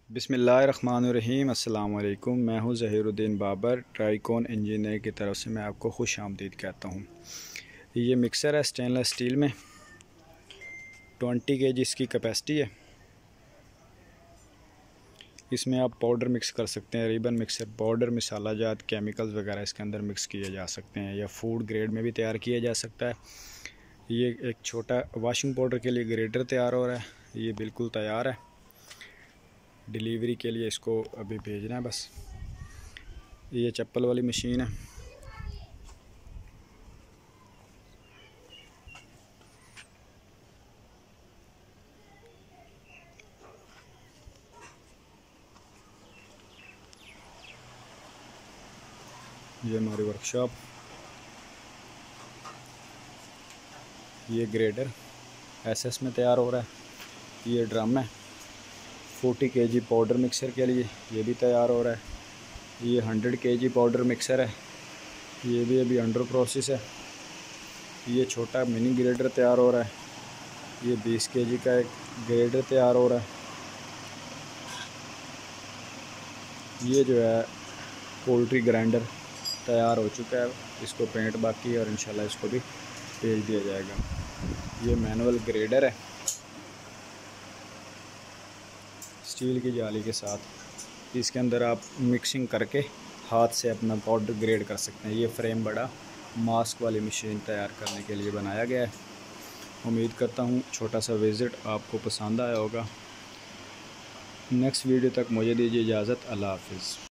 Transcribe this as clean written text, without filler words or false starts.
बिस्मिल्लाहिर्रहमानिर्रहीम। अस्सलाम वालेकुम। मैं हूं ज़हीरुद्दीन बाबर। ट्राइकॉन इंजीनियर की तरफ से मैं आपको खुश आमदीद कहता हूं। ये मिक्सर है स्टेनलेस स्टील में, 20 kg इसकी कैपेसिटी है। इसमें आप पाउडर मिक्स कर सकते हैं, रिबन मिक्सर, पाउडर, मसाला जात, केमिकल्स वगैरह इसके अंदर मिक्स किए जा सकते हैं, या फूड ग्रेड में भी तैयार किया जा सकता है। ये एक छोटा वॉशिंग पाउडर के लिए ग्रेटर तैयार हो रहा है। ये बिल्कुल तैयार है डिलीवरी के लिए, इसको अभी भेजना है बस। ये चप्पल वाली मशीन है। ये हमारी वर्कशॉप। ये ग्रेडर एसएस में तैयार हो रहा है। ये ड्रम है 40 kg पाउडर मिक्सर के लिए, ये भी तैयार हो रहा है। ये 100 kg पाउडर मिक्सर है, ये भी अभी अंडर प्रोसेस है। ये छोटा मिनी ग्रेडर तैयार हो रहा है। ये 20 kg का एक ग्रेडर तैयार हो रहा है। ये जो है पोल्ट्री ग्राइंडर तैयार हो चुका है, इसको पेंट बाकी है और इंशाल्लाह इसको भी भेज दिया जाएगा। ये मैनुअल ग्रेडर है स्टील की जाली के साथ। इसके अंदर आप मिक्सिंग करके हाथ से अपना पाउडर ग्रेड कर सकते हैं। ये फ्रेम बड़ा मास्क वाली मशीन तैयार करने के लिए बनाया गया है। उम्मीद करता हूँ छोटा सा विज़िट आपको पसंद आया होगा। नेक्स्ट वीडियो तक मुझे दीजिए इजाज़त। अल्लाह हाफ़िज़।